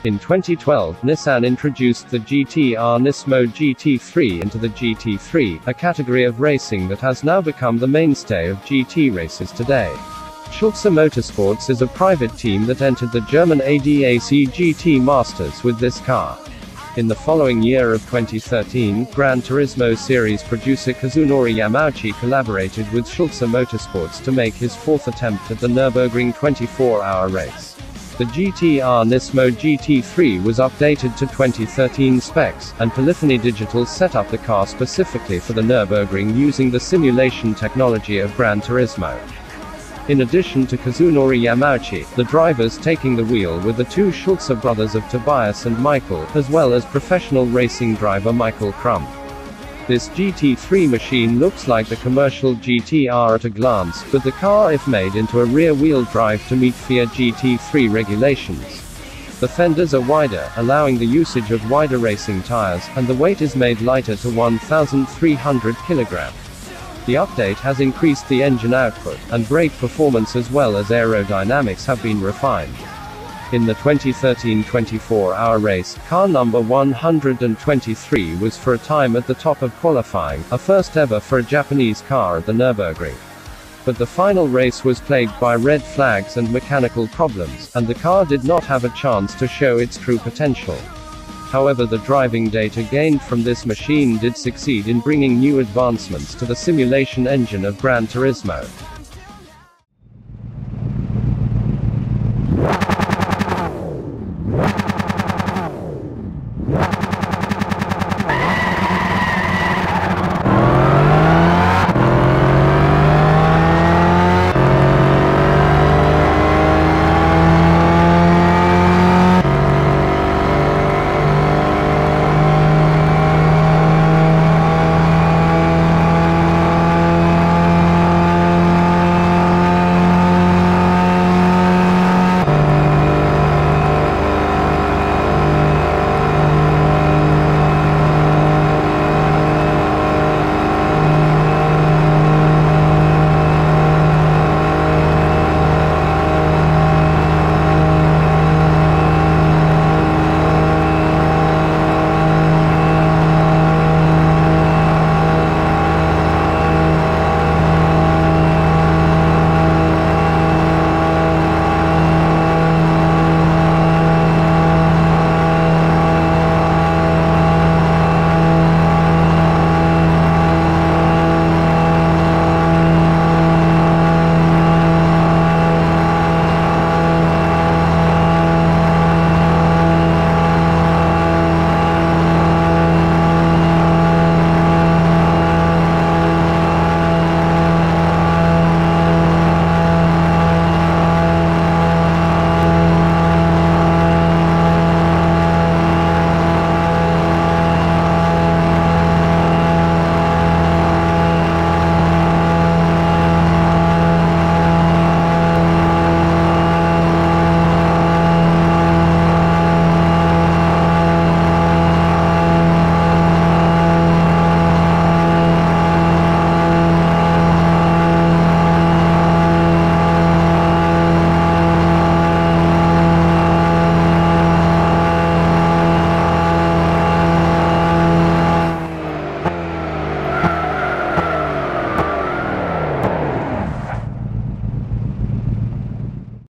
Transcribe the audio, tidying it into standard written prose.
In 2012, Nissan introduced the GT-R NISMO GT3 into the GT3, a category of racing that has now become the mainstay of GT races today. Schulze Motorsports is a private team that entered the German ADAC GT Masters with this car. In the following year of 2013, Gran Turismo series producer Kazunori Yamauchi collaborated with Schulze Motorsports to make his fourth attempt at the Nürburgring 24-hour race. The GT-R NISMO GT3 was updated to 2013 specs, and Polyphony Digital set up the car specifically for the Nürburgring using the simulation technology of Gran Turismo. In addition to Kazunori Yamauchi, the drivers taking the wheel were the two Schulze brothers of Tobias and Michael, as well as professional racing driver Michael Krumm. This GT3 machine looks like the commercial GT-R at a glance, but the car is made into a rear-wheel drive to meet FIA GT3 regulations. The fenders are wider, allowing the usage of wider racing tires, and the weight is made lighter to 1,300 kilograms. The update has increased the engine output, and brake performance as well as aerodynamics have been refined. In the 2013 24-hour race, car number 123 was for a time at the top of qualifying, a first ever for a Japanese car at the Nürburgring. But the final race was plagued by red flags and mechanical problems, and the car did not have a chance to show its true potential. However, the driving data gained from this machine did succeed in bringing new advancements to the simulation engine of Gran Turismo.